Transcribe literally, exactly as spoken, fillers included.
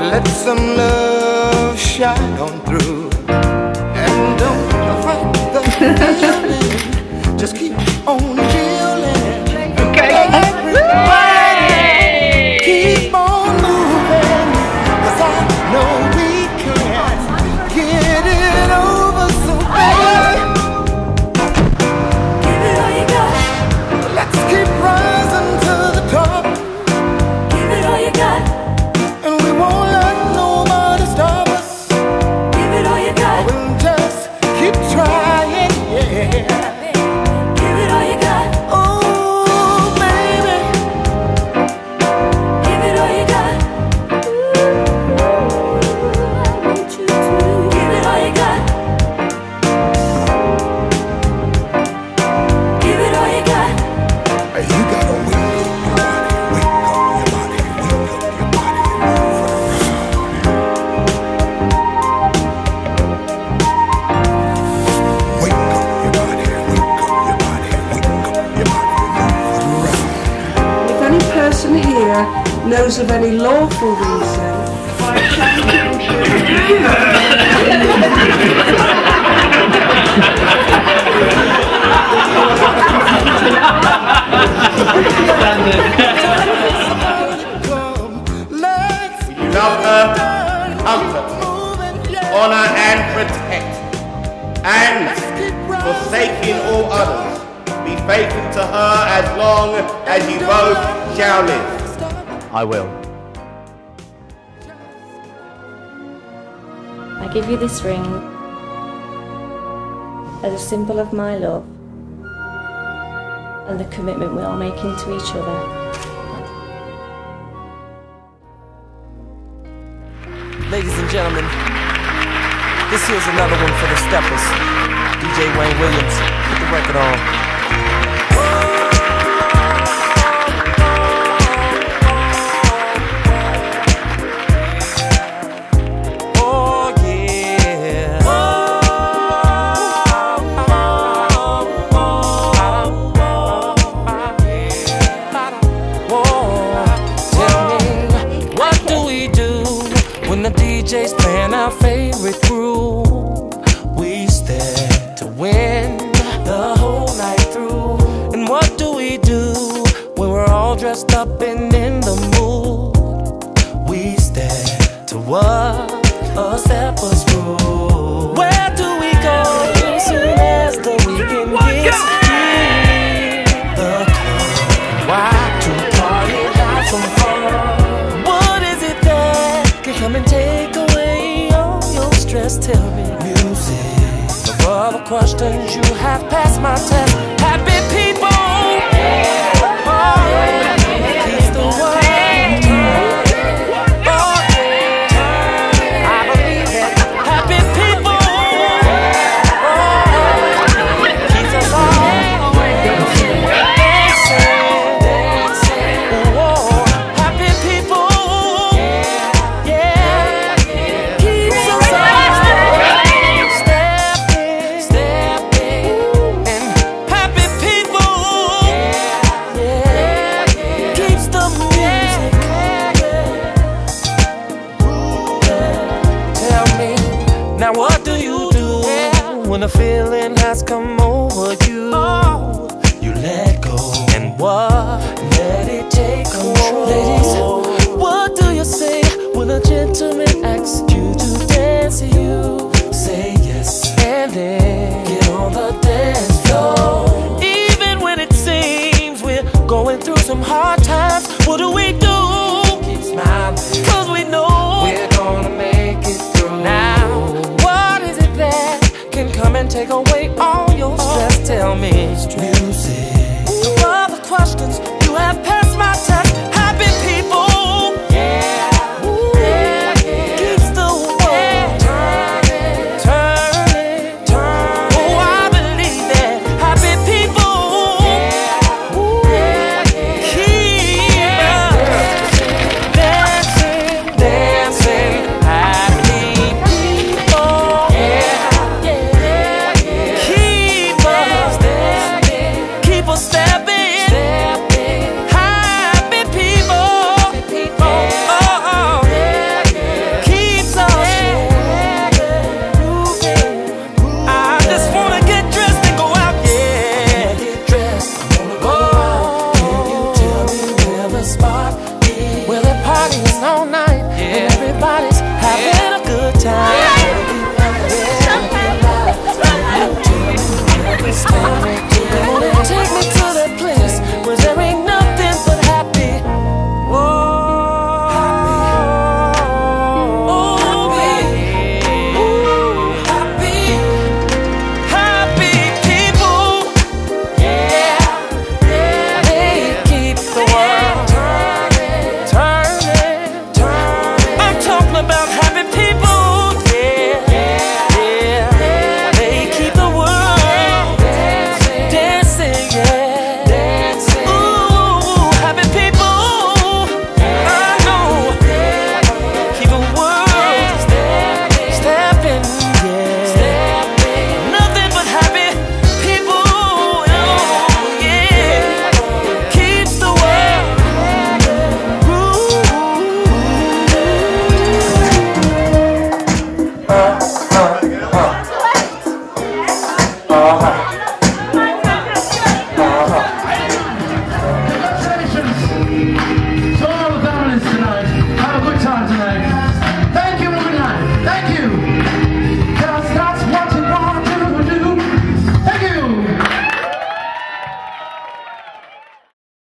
Let some love shine on through, and don't fight the feeling. Just keep on feeling. Okay. Everybody, keep on moving, 'cause I know we can get it over so bad. Give it all you got. Let's keep rising to the top. Give it all you got. And we won't let nobody stop us. Give it all you got. We'll just keep trying, yeah. Give it all you got. Oh, baby. Give it all you got. Ooh, I want you to. Give it all you got. Give it all you got. Hey, you gotta wake up your body, wake up your body, wake up your body and move around. Wake up your body, wake up your body, wake up your body and move around. If any person here knows of any lawful reason why a child You love her, comfort, honor and protect, and forsaking all others, be faithful to her as long as you both shall live. I will. I give you this ring as a symbol of my love and the commitment we are making to each other. Ladies and gentlemen, this here's another one for the steppers. D J Wayne Williams, put the record on. D J's playing our favorite groove. We stand to win the whole night through. And what do we do when we're all dressed up and in the mood? We stand to what a stepper's groove. Where do we go soon as the weekend gets here? The club. Why to party, have some fun? What is it that can come and take away all your stress? Tell me. Music. Of all the questions you have passed my test. Happy people. Yeah. Oh, yeah. Keeps the world turning. Oh, yeah. I believe that. Happy people. Yeah. Oh, yeah. Keeps us all dancing, dancing. Oh, happy people. Yeah, yeah. Keeps us all stepping, stepping. And happy people. Yeah, keeps the music. Tell me, now what do you do when a feeling has come over you? You let go and what? Let it take control. Ladies, what do you say when a gentleman asks you to dance? You say yes and then get on the dance floor. Even when it seems we're going through some hard times, what do we do? Keep smiling, cause we know we're gonna make it through. Now, what is it that can come and take away all your stress? Tell me. Music. Of all the questions you have passed my test. Happy people. partying all night, and everybody's having a good time. Yeah. Yeah. Yeah.